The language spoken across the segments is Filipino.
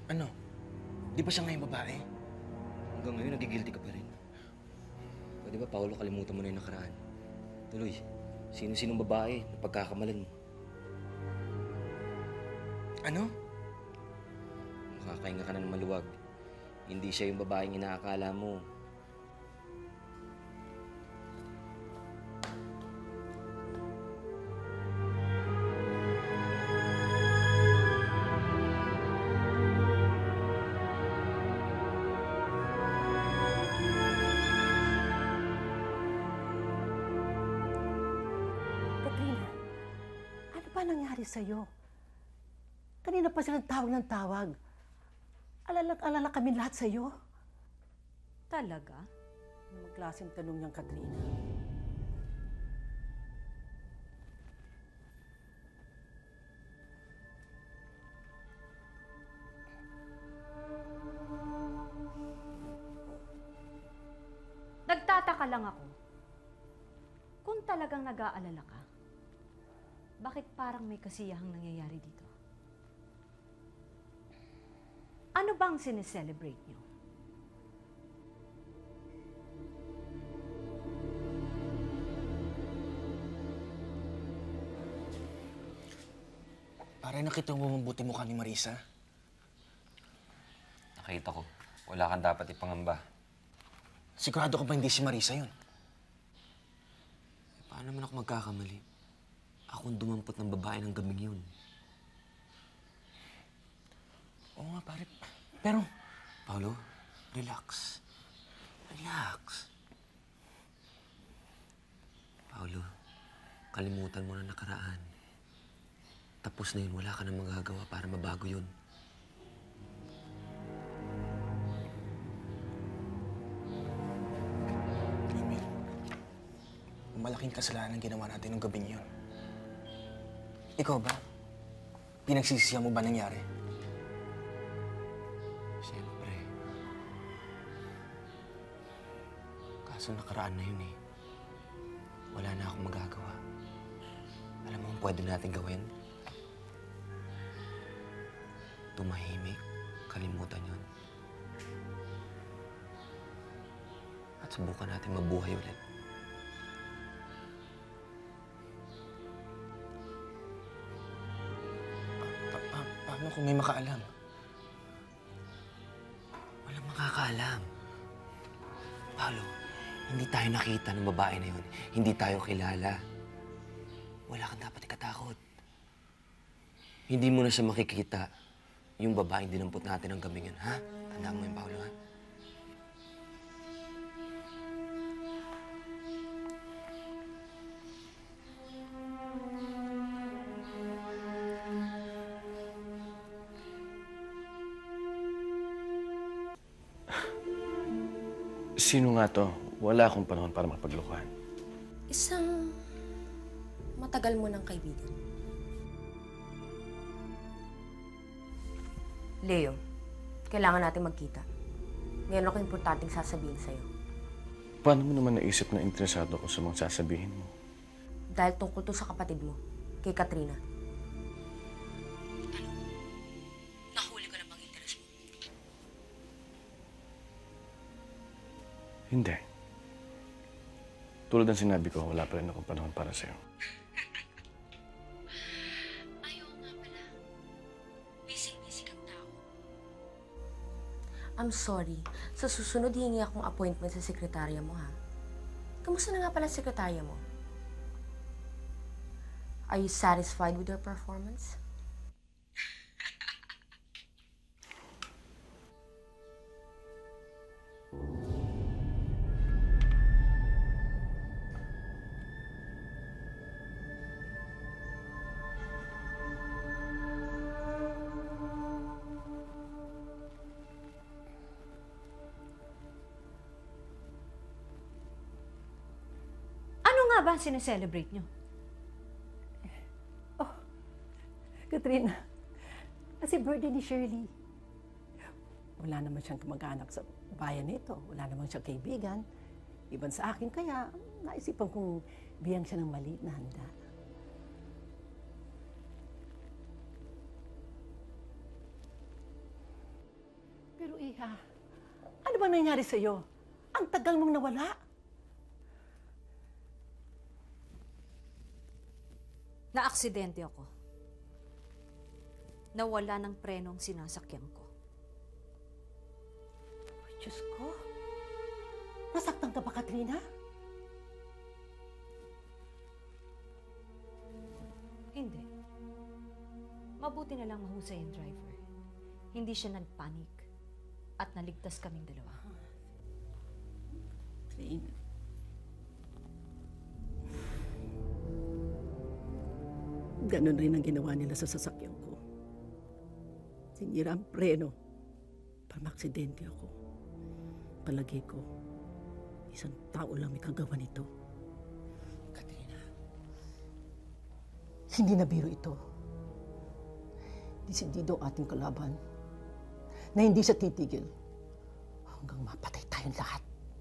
Ano? Di ba siya ngayon babae? Hanggang ngayon, nagigilty ka pa rin. Pwede ba, Paolo, kalimutan mo na yung nakaraan? Tuloy, sino-sinong babae na pagkakamalan mo? Ano? Makakahinga ka na ng maluwag. Hindi siya yung babaeng inaakala mo. Katrina, ano ba nangyari sa'yo? Kanina pa silang tawag ng tawag. Alala kami lahat sa'yo. Talaga? Anong klaseng tanong niyang Katrina? Nagtataka lang ako. Kung talagang nag-aalala ka, bakit parang may kasiyahang nangyayari dito? Ano bang sineselebrate niyo? Pare, nakita mo mabuti mukha ni Marisa? Nakita ko. Wala kang dapat ipangamba. Sigurado ka ba hindi si Marisa yun? Paano naman ako magkakamali? Akong dumampot ng babae ng gabing yun. Oo nga, pare. Pero, Paolo, relax. Relax. Paolo, kalimutan mo na nakaraan. Tapos na yun, wala ka na magagawa para mabago yun. Emil, malaking kasalanan ginawa natin ng gabing yun. Ikaw ba? Pinagsisisihan mo ba nangyari? Siyempre. Kaso nakaraan na yun eh. Wala na akong magagawa. Alam mo kung pwede natin gawin? Tumahimik, kalimutan yun. At subukan natin mabuhay ulit. Paano kung may makaalam? Walang makakaalam. Paolo, hindi tayo nakita ng babae na yun. Hindi tayo kilala. Wala kang dapat ikatakot. Hindi mo na siya makikita. Yung babaeng dinampot natin ng gabing yun, ha? Tandaan mo yun, Paolo, ha? Sino nga to? Wala akong panahon para makipaglokohan. Isang matagal mo ng kaibigan. Leo, kailangan natin magkita. Meron ako importanteng sasabihin sa'yo. Paano mo naman naisip na interesado ako sa mga sasabihin mo? Dahil tungkol to sa kapatid mo, kay Katrina. Ano? Nahuli ko na bang interes mo? Hindi. Tulad ng sinabi ko, wala pa rin akong panahon para sa'yo. Ayaw nga pala. Busy-busy kang tao. I'm sorry. Sa susunod, hingi akong appointment sa sekretarya mo, ha? Kamusta na nga pala ang sekretarya mo? Are you satisfied with your performance? Ano nga ba ang sineselebrate niyo? Katrina, kasi birthday ni Shirley. Wala naman siyang kamag-anak sa bayan nito. Wala naman siyang kaibigan. Iban sa akin, kaya naisipan kong biyang siya ng maliit na handa. Pero Iha, ano bang nangyari sa'yo? Ang tagal mong nawala. Naaksidente ako. Nawala ng preno ang sinasakyan ko. Ay, Diyos ko. Nasaktan ka ba, Katrina? Hindi. Mabuti na lang mahusay ang driver. Hindi siya nagpanik at naligtas kaming dalawa. Katrina. Ganon rin ang ginawa nila sa sasakyan ko. Sinira ang preno para maaksidente ako. Palagay ko, isang tao lang may kagawa nito. Katrina. Hindi na biro ito. Desidido ang ating kalaban na hindi siya titigil hanggang mapatay tayong lahat.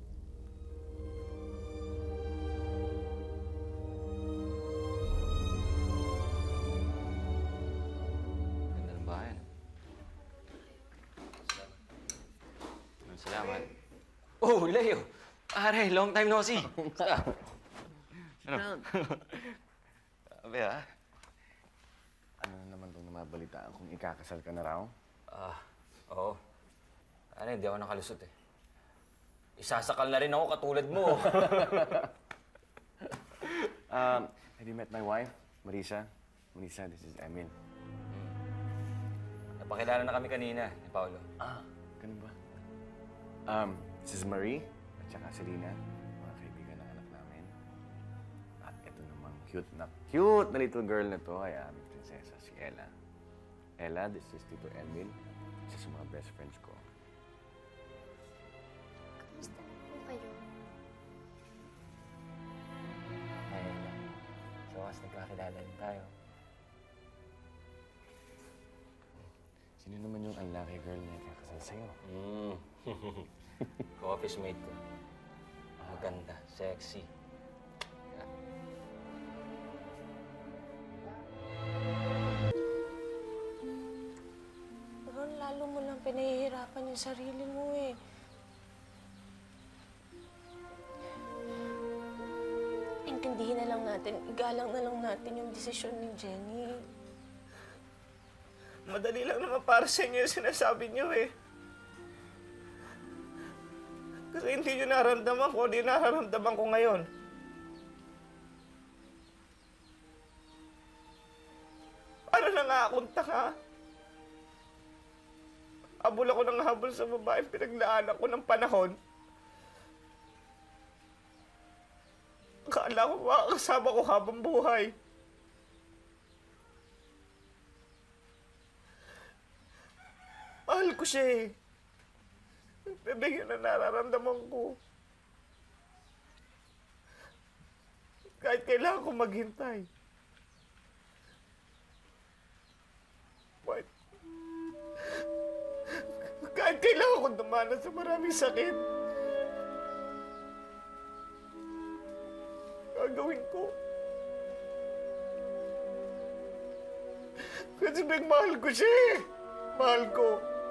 Ganda ng bahay. Salamat. Oh, Leo! Pare, long time no see. Ano? Sabi Ano na naman itong namabalitaan kung ikakasal ka na raw? Oo. Ano, hindi ako nakalusot eh. Isasakal na rin ako katulad mo. Have you met my wife, Marisa? Marisa, this is Emil. Napakilala na kami kanina ni Paolo. Ganun ba? This is Marie at saka Selena, mga kaibigan ng anak namin. At ito namang cute na little girl na to ay aming prinsesa, si Ella. Ella, this is Tito Emil, isa sa mga best friends ko. Kamusta na po kayo? Ayun lang. So, as nagkakilala din tayo. Sino naman yung unlucky girl na ikakasal sa'yo? Co-office mate ko. Maganda, sexy. Ron, lalo mo lang pinahihirapan yung sarili mo eh. Intindihin na lang natin, igalang na lang natin yung desisyon ni Jenny. Madali lang naman para sa inyo yung sinasabi niyo eh. Kasi hindi nyo naramdaman ko, hindi nararamdaman ko ngayon. Paano na nga akong taka? Habol ako ng habol sa babaeng pinaglaanan ko ng panahon. Akala ko makakasama ko habang buhay. Mahal ko siya eh. Bibigyan na nararamdaman ko. Kahit kailangan ko maghintay. Kahit kailangan ko dumanan sa maraming sakit. Gagawin ko. Kasi mahal ko siya eh. Mahal ko.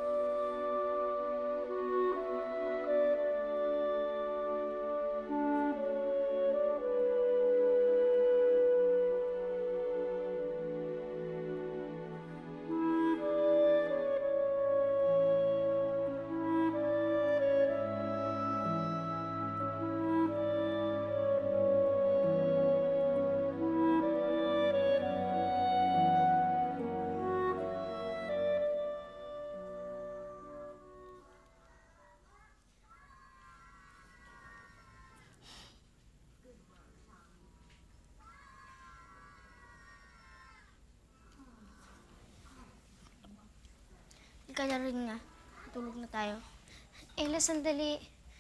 Ika na rin nga. Tulog na tayo. Ella, sandali.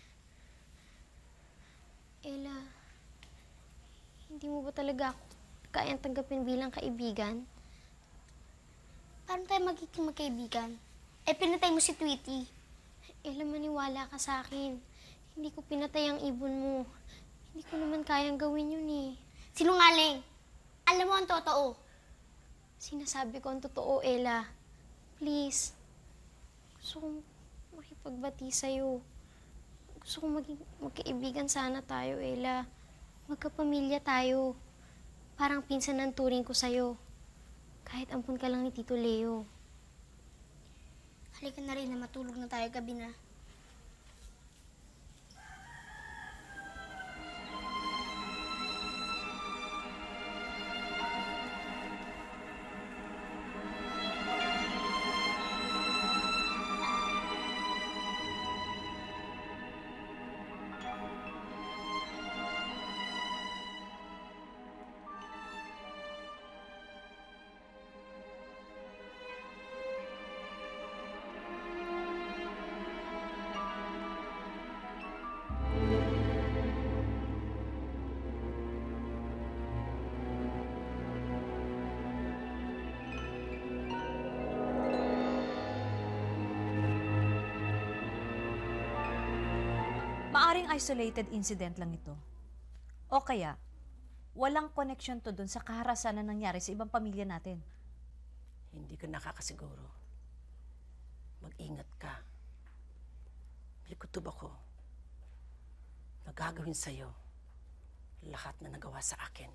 Ella, hindi mo ba talaga ako kayang tanggapin bilang kaibigan? Paano tayo magiging magkaibigan? Eh, pinatay mo si Tweety. Ella, maniwala ka sa akin. Hindi ko pinatay ang ibon mo. Hindi ko naman kayang gawin yun eh. Sinungaling! Alam mo ang totoo. Sinasabi ko ang totoo, Ella. Please. Gusto kong makipagbati sa'yo. Gusto kong maging magkaibigan sana tayo, Ella. Magkapamilya tayo. Parang pinsan ng turing ko sa'yo. Kahit ampun ka lang ni Tito Leo. Halika na rin na matulog na tayo gabi na. Maaring isolated incident lang ito. O kaya, walang connection to dun sa kaharasan na nangyari sa ibang pamilya natin. Hindi ka nakakasiguro. Mag-ingat ka. May kutob ako. Nagagawin sa'yo lahat na nagawa sa akin.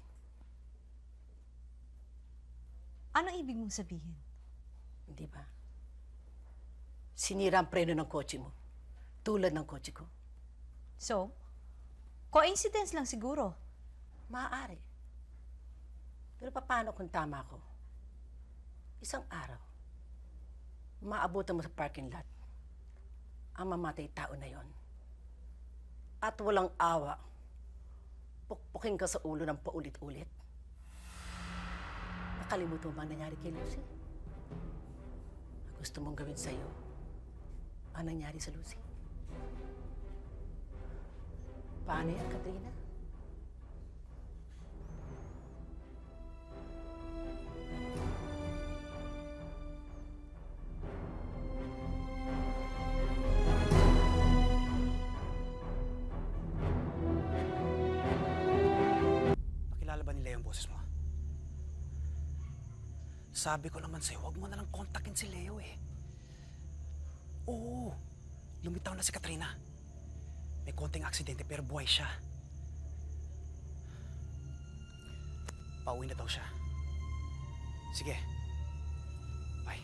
Ano ibig mong sabihin? Hindi ba? Sinira ang preno ng kotse mo. Tulad ng kotse ko. So, coincidence lang siguro. Maaari. Pero paano kung tama ako? Isang araw, maabutan mo sa parking lot ang mamatay tao na yon. At walang awa, pukpukin ka sa ulo ng paulit-ulit. Nakalimutan mo ba ang nangyari kay Lucy? Gusto mong gawin sa'yo ang nangyari sa Lucy? Paano yan, Katrina? Nakilala ba ni Leo ang boses mo? Sabi ko naman sa'yo, huwag mo na lang kontakin si Leo eh. Oo, lumitaw na si Katrina. May konting aksidente pero buhay siya. Pauwi na daw siya. Sige. Bye.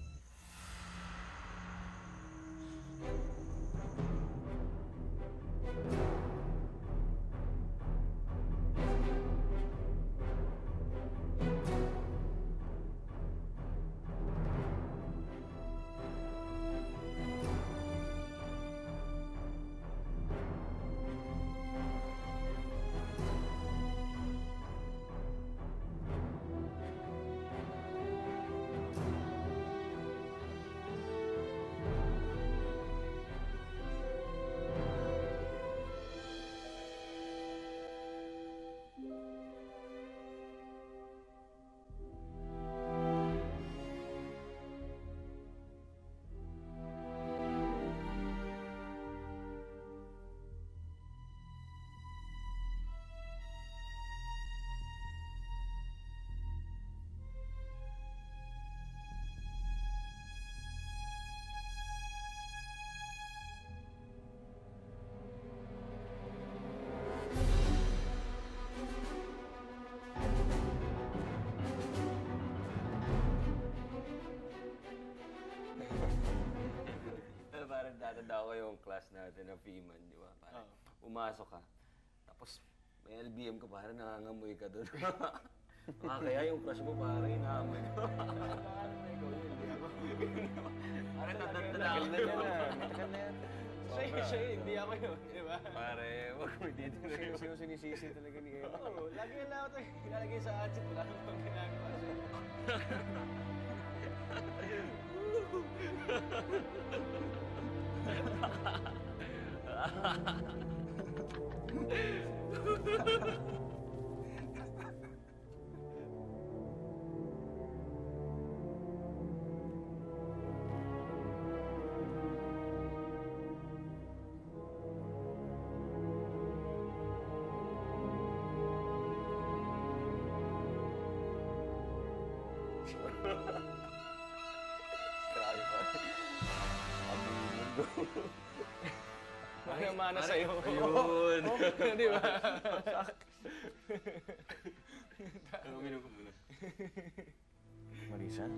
Parang tatanda ko yung class natin ng FEMAN, di ba? Parang umasok ka, tapos may LBM ka, parang nangangamoy ka doon. Kaya yung crush mo parang inaamoy ko. Parang natatagal na yan ah. Matagal na yan. Siya, hindi ako yun, di ba? Pare, wag mo dito na yun. Siya yung sinisisi talaga ni Ella. Oo, lagi yan lang ito. Ilalagay sa atsit, wala namang ginagawa siya. Grabe pa. Aminin Mana sa'yo. Ayun. Di ba? Uminom ko muna. Marisa?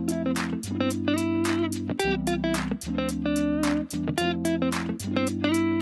Thank you.